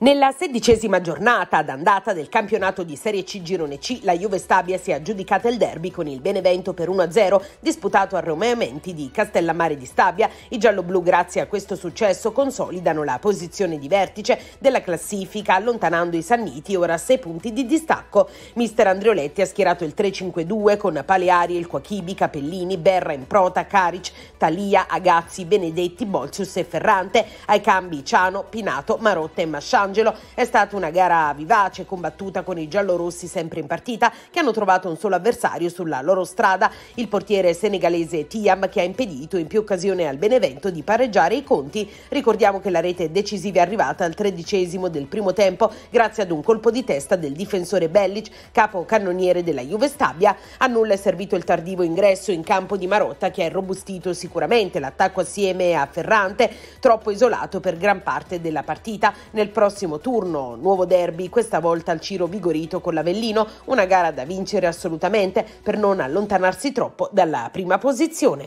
Nella 16ª giornata d'andata del campionato di Serie C Girone C, la Juve Stabia si è aggiudicata il derby con il Benevento per 1-0, disputato al Romeo Menti di Castellammare di Stabia. I gialloblu, grazie a questo successo, consolidano la posizione di vertice della classifica, allontanando i Sanniti ora a 6 punti di distacco. Mister Andreoletti ha schierato il 3-5-2 con Paleari, il Quachibi, Capellini, Berra, Improta, Caric, Talia, Agazzi, Benedetti, Bolzius e Ferrante. Ai cambi Ciano, Pinato, Marotta e Masciangelo. È stata una gara vivace e combattuta, con i giallorossi sempre in partita, che hanno trovato un solo avversario sulla loro strada, il portiere senegalese Thiam, che ha impedito in più occasioni al Benevento di pareggiare i conti. Ricordiamo che la rete decisiva è arrivata al 13° del primo tempo grazie ad un colpo di testa del difensore Bellic, capo cannoniere della Juve Stabia. A nulla è servito il tardivo ingresso in campo di Marotta, che ha irrobustito sicuramente l'attacco assieme a Ferrante, troppo isolato per gran parte della partita. Nel prossimo turno, nuovo derby, questa volta al Ciro Vigorito con l'Avellino, una gara da vincere assolutamente per non allontanarsi troppo dalla prima posizione.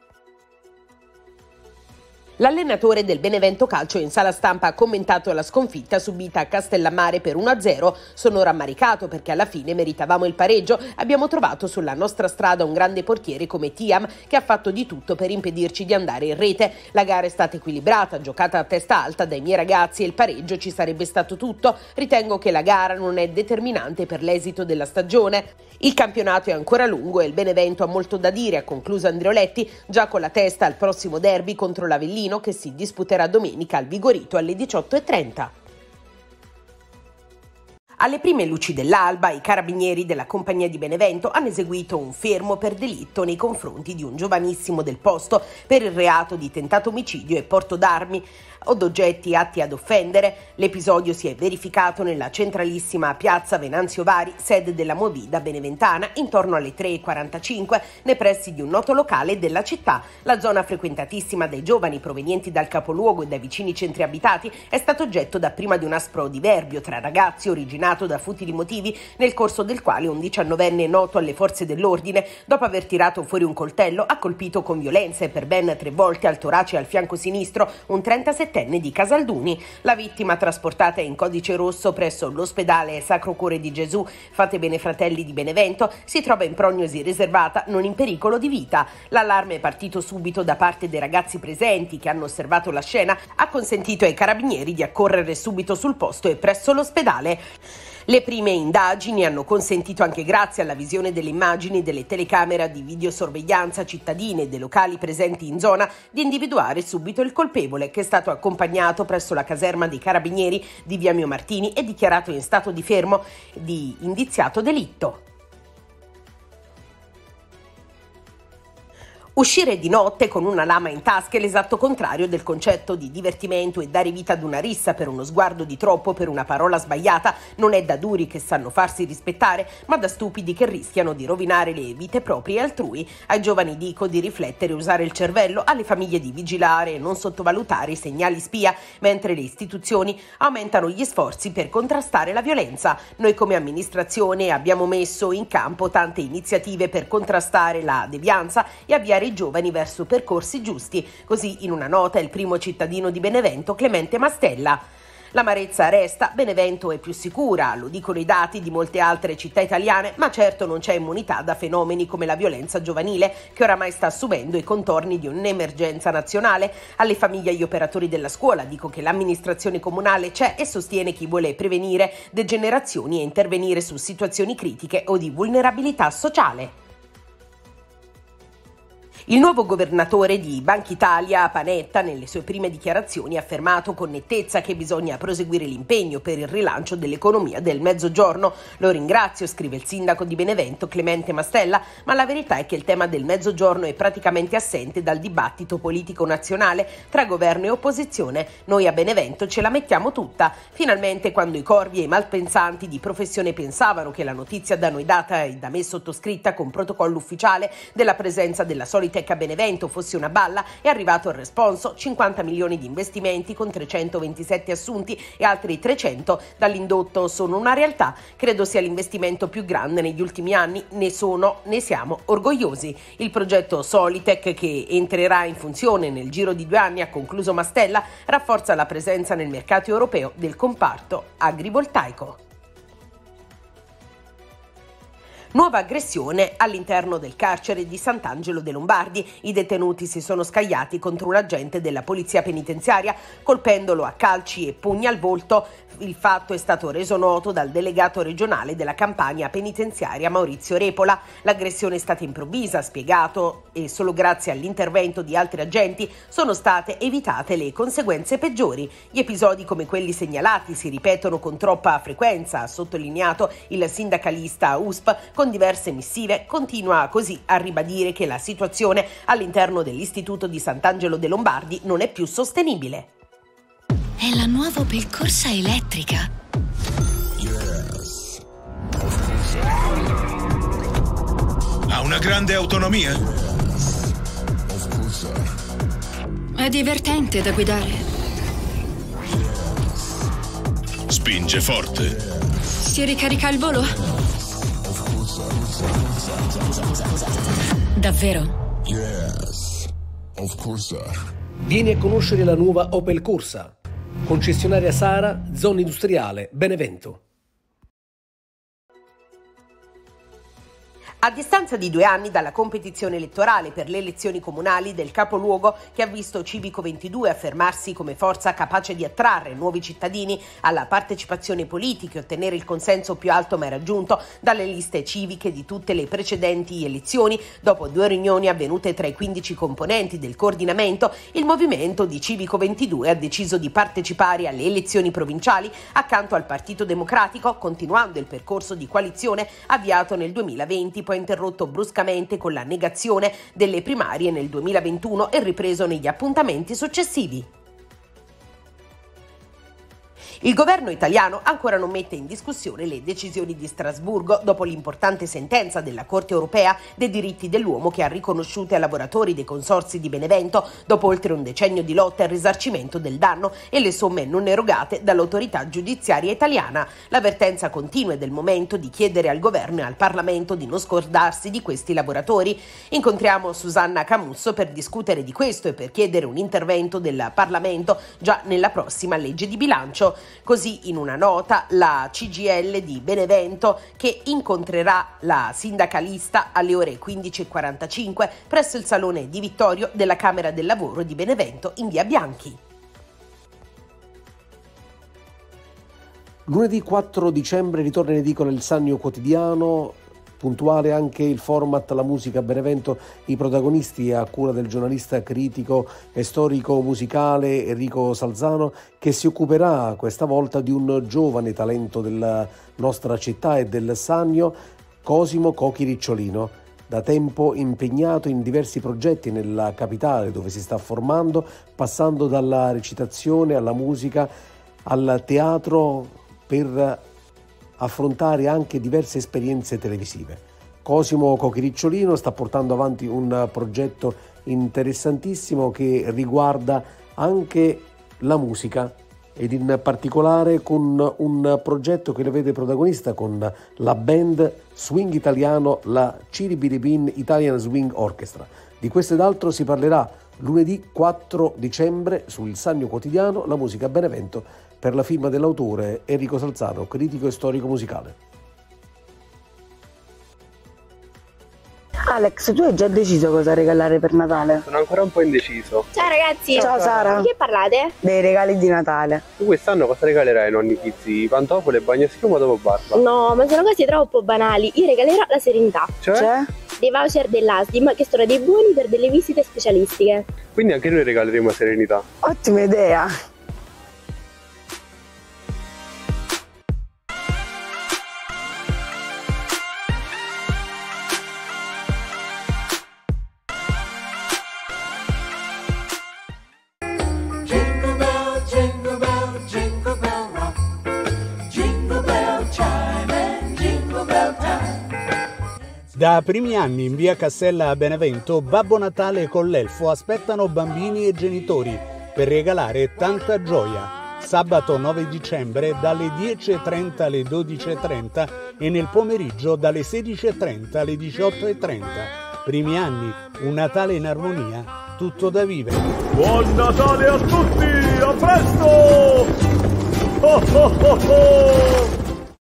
L'allenatore del Benevento Calcio in sala stampa ha commentato la sconfitta subita a Castellammare per 1-0. Sono rammaricato perché alla fine meritavamo il pareggio. Abbiamo trovato sulla nostra strada un grande portiere come Thiam, che ha fatto di tutto per impedirci di andare in rete. La gara è stata equilibrata, giocata a testa alta dai miei ragazzi, e il pareggio ci sarebbe stato tutto. Ritengo che la gara non è determinante per l'esito della stagione. Il campionato è ancora lungo e il Benevento ha molto da dire, ha concluso Andreoletti, già con la testa al prossimo derby contro l'Avellino, che si disputerà domenica al Vigorito alle 18:30. Alle prime luci dell'alba, i carabinieri della compagnia di Benevento hanno eseguito un fermo per delitto nei confronti di un giovanissimo del posto per il reato di tentato omicidio e porto d'armi o d'oggetti atti ad offendere. L'episodio si è verificato nella centralissima piazza Venanzio Vari, sede della Movida beneventana, intorno alle 3:45, nei pressi di un noto locale della città. La zona, frequentatissima dai giovani provenienti dal capoluogo e dai vicini centri abitati, è stato oggetto dapprima di un aspro diverbio tra ragazzi, originato da futili motivi, nel corso del quale un 19enne noto alle forze dell'ordine, dopo aver tirato fuori un coltello, ha colpito con violenza e per ben 3 volte al torace e al fianco sinistro un 37enne di Casalduni. La vittima, trasportata in codice rosso presso l'ospedale Sacro Cuore di Gesù Fate Bene Fratelli di Benevento, si trova in prognosi riservata, non in pericolo di vita. L'allarme è partito subito da parte dei ragazzi presenti, che hanno osservato la scena, ha consentito ai carabinieri di accorrere subito sul posto e presso l'ospedale. Le prime indagini hanno consentito, anche grazie alla visione delle immagini delle telecamere di videosorveglianza cittadine e dei locali presenti in zona, di individuare subito il colpevole, che è stato accompagnato presso la caserma dei carabinieri di via Mio Martini e dichiarato in stato di fermo di indiziato delitto. Uscire di notte con una lama in tasca è l'esatto contrario del concetto di divertimento, e dare vita ad una rissa per uno sguardo di troppo, per una parola sbagliata, non è da duri che sanno farsi rispettare, ma da stupidi che rischiano di rovinare le vite proprie e altrui. Ai giovani dico di riflettere e usare il cervello, alle famiglie di vigilare e non sottovalutare i segnali spia, mentre le istituzioni aumentano gli sforzi per contrastare la violenza. Noi come amministrazione abbiamo messo in campo tante iniziative per contrastare la devianza e avviare i giovani verso percorsi giusti. Così, in una nota, il primo cittadino di Benevento, Clemente Mastella. L'amarezza resta, Benevento è più sicura, lo dicono i dati di molte altre città italiane, ma certo non c'è immunità da fenomeni come la violenza giovanile, che oramai sta assumendo i contorni di un'emergenza nazionale. Alle famiglie e agli operatori della scuola dico che l'amministrazione comunale c'è e sostiene chi vuole prevenire degenerazioni e intervenire su situazioni critiche o di vulnerabilità sociale. Il nuovo governatore di Banca Italia, Panetta, nelle sue prime dichiarazioni ha affermato con nettezza che bisogna proseguire l'impegno per il rilancio dell'economia del Mezzogiorno. Lo ringrazio, scrive il sindaco di Benevento, Clemente Mastella, ma la verità è che il tema del Mezzogiorno è praticamente assente dal dibattito politico nazionale tra governo e opposizione. Noi a Benevento ce la mettiamo tutta. Finalmente, quando i corvi e i malpensanti di professione pensavano che la notizia da noi data e da me sottoscritta con protocollo ufficiale della presenza della solita Solitec a Benevento fosse una balla, è arrivato il responso: 50 milioni di investimenti con 327 assunti e altri 300 dall'indotto sono una realtà. Credo sia l'investimento più grande negli ultimi anni, ne siamo orgogliosi. Il progetto Solitec, che entrerà in funzione nel giro di 2 anni, ha concluso Mastella, rafforza la presenza nel mercato europeo del comparto agrivoltaico. Nuova aggressione all'interno del carcere di Sant'Angelo dei Lombardi. I detenuti si sono scagliati contro un agente della polizia penitenziaria, colpendolo a calci e pugni al volto. Il fatto è stato reso noto dal delegato regionale della Campania penitenziaria Maurizio Repola. L'aggressione è stata improvvisa, ha spiegato, e solo grazie all'intervento di altri agenti sono state evitate le conseguenze peggiori. Gli episodi come quelli segnalati si ripetono con troppa frequenza, ha sottolineato il sindacalista USP. Con diverse missive continua così a ribadire che la situazione all'interno dell'Istituto di Sant'Angelo dei Lombardi non è più sostenibile. È la nuova Opel Corsa elettrica. Yes. Ha una grande autonomia? È divertente da guidare. Spinge forte. Si ricarica al volo? Davvero? Yes. Of course. Vieni a conoscere la nuova Opel Corsa. Concessionaria Sara, zona industriale, Benevento. A distanza di 2 anni dalla competizione elettorale per le elezioni comunali del capoluogo, che ha visto Civico 22 affermarsi come forza capace di attrarre nuovi cittadini alla partecipazione politica e ottenere il consenso più alto mai raggiunto dalle liste civiche di tutte le precedenti elezioni, dopo 2 riunioni avvenute tra i 15 componenti del coordinamento, il movimento di Civico 22 ha deciso di partecipare alle elezioni provinciali accanto al Partito Democratico, continuando il percorso di coalizione avviato nel 2020, poi interrotto bruscamente con la negazione delle primarie nel 2021 e ripreso negli appuntamenti successivi. Il governo italiano ancora non mette in discussione le decisioni di Strasburgo dopo l'importante sentenza della Corte europea dei diritti dell'uomo che ha riconosciuto ai lavoratori dei consorzi di Benevento, dopo oltre un decennio di lotta al risarcimento del danno e le somme non erogate dall'autorità giudiziaria italiana. L'avvertenza continua è del momento di chiedere al governo e al Parlamento di non scordarsi di questi lavoratori. Incontriamo Susanna Camusso per discutere di questo e per chiedere un intervento del Parlamento già nella prossima legge di bilancio. Così, in una nota, la CGIL di Benevento, che incontrerà la sindacalista alle ore 15:45 presso il Salone di Vittorio della Camera del Lavoro di Benevento in via Bianchi. Lunedì 4 dicembre ritorna in edicola il Sannio Quotidiano, puntuale anche il format La musica a Benevento, i protagonisti a cura del giornalista critico e storico musicale Enrico Salzano, che si occuperà questa volta di un giovane talento della nostra città e del Sannio, Cosimo Cochi Ricciolino, da tempo impegnato in diversi progetti nella capitale dove si sta formando, passando dalla recitazione alla musica, al teatro, per affrontare anche diverse esperienze televisive. Cosimo Cochi Ricciolino sta portando avanti un progetto interessantissimo che riguarda anche la musica ed in particolare con un progetto che lo vede protagonista con la band swing italiano, la Ciribiribin Italian Swing Orchestra. Di questo ed altro si parlerà lunedì 4 dicembre sul Sannio Quotidiano, La musica a Benevento, per la firma dell'autore Enrico Salzano, critico e storico musicale. Alex, tu hai già deciso cosa regalare per Natale? Sono ancora un po' indeciso. Ciao ragazzi! Ciao Sara! Di che parlate? Dei regali di Natale. Tu quest'anno cosa regalerai ai nonni Pizzi? Pantofole, bagnoschiuma dopo barba? No, ma sono cose troppo banali. Io regalerò la serenità. Cioè? Dei voucher dell'ASDIM che sono dei buoni per delle visite specialistiche. Quindi anche noi regaleremo serenità. Ottima idea! Da primi anni in via Cassella a Benevento, Babbo Natale con l'elfo aspettano bambini e genitori per regalare tanta gioia. Sabato 9 dicembre dalle 10.30 alle 12.30 e nel pomeriggio dalle 16.30 alle 18.30. Primi anni, un Natale in armonia, tutto da vivere. Buon Natale a tutti, a presto! Oh oh oh oh!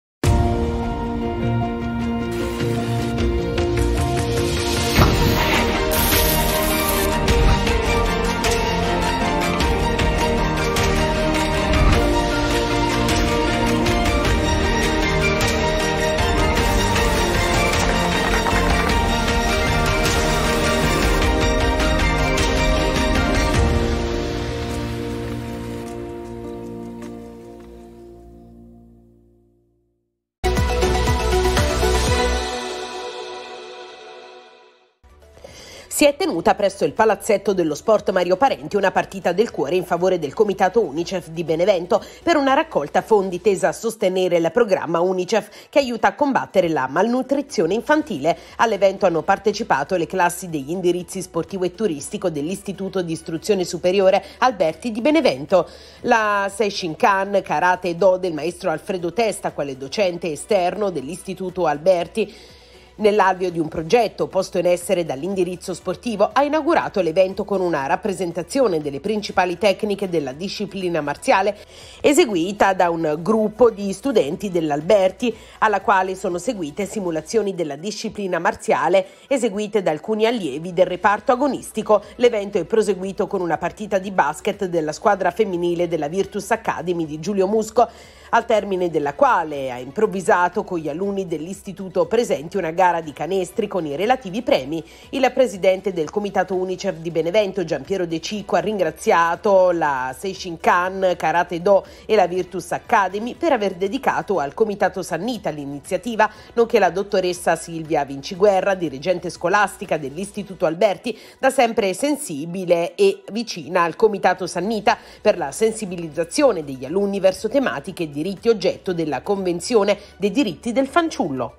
Si è tenuta presso il palazzetto dello sport Mario Parenti una partita del cuore in favore del comitato UNICEF di Benevento per una raccolta fondi tesa a sostenere il programma UNICEF che aiuta a combattere la malnutrizione infantile. All'evento hanno partecipato le classi degli indirizzi sportivo e turistico dell'Istituto di Istruzione Superiore Alberti di Benevento. La Seishinkan Karate Do del maestro Alfredo Testa, quale docente esterno dell'Istituto Alberti, nell'alveo di un progetto posto in essere dall'indirizzo sportivo, ha inaugurato l'evento con una rappresentazione delle principali tecniche della disciplina marziale eseguita da un gruppo di studenti dell'Alberti, alla quale sono seguite simulazioni della disciplina marziale eseguite da alcuni allievi del reparto agonistico. L'evento è proseguito con una partita di basket della squadra femminile della Virtus Academy di Giulio Musco, al termine della quale ha improvvisato con gli alunni dell'istituto presenti una gara di canestri con i relativi premi. Il presidente del comitato UNICEF di Benevento, Giampiero De Cico, ha ringraziato la Seishinkan Karate Do e la Virtus Academy per aver dedicato al comitato Sannita l'iniziativa, nonché la dottoressa Silvia Vinciguerra, dirigente scolastica dell'Istituto Alberti, da sempre sensibile e vicina al comitato Sannita per la sensibilizzazione degli alunni verso tematiche e diritti oggetto della Convenzione dei diritti del fanciullo.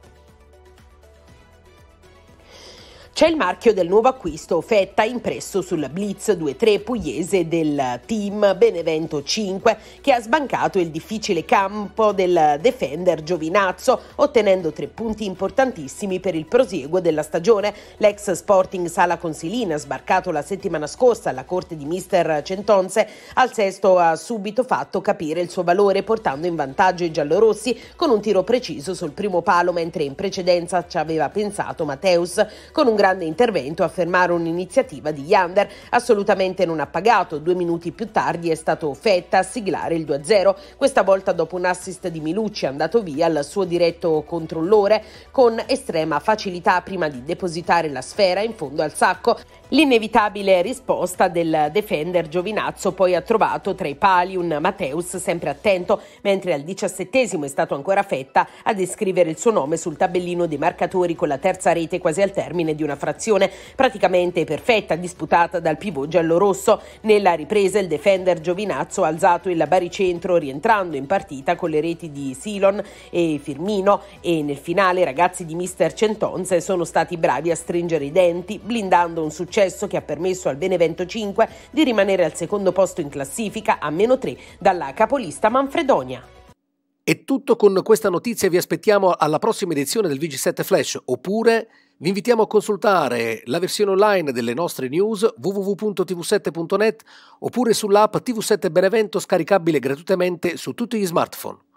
C'è il marchio del nuovo acquisto Fetta impresso sul Blitz 2-3 pugliese del team Benevento 5, che ha sbancato il difficile campo del defender Giovinazzo, ottenendo 3 punti importantissimi per il prosieguo della stagione. L'ex Sporting Sala Consilina, sbarcato la settimana scorsa alla corte di mister Centonze, al sesto ha subito fatto capire il suo valore, portando in vantaggio i giallorossi con un tiro preciso sul primo palo, mentre in precedenza ci aveva pensato Matteus con un grande intervento a fermare un'iniziativa di Yander. Assolutamente non appagato, 2 minuti più tardi è stato Fetta a siglare il 2-0, questa volta dopo un assist di Milucci andato via al suo diretto controllore con estrema facilità prima di depositare la sfera in fondo al sacco. L'inevitabile risposta del defender Giovinazzo poi ha trovato tra i pali un Matteus sempre attento, mentre al 17esimo è stato ancora Fetta a descrivere il suo nome sul tabellino dei marcatori con la terza rete quasi al termine di una frazione praticamente perfetta disputata dal pivot giallorosso. Nella ripresa il defender Giovinazzo ha alzato il baricentro rientrando in partita con le reti di Silon e Firmino, e nel finale i ragazzi di mister Centonze sono stati bravi a stringere i denti, blindando un successo che ha permesso al Benevento 5 di rimanere al secondo posto in classifica a -3 dalla capolista Manfredonia. È tutto con questa notizia, vi aspettiamo alla prossima edizione del VG7 Flash, oppure vi invitiamo a consultare la versione online delle nostre news www.tv7.net oppure sull'app TV7 Benevento, scaricabile gratuitamente su tutti gli smartphone.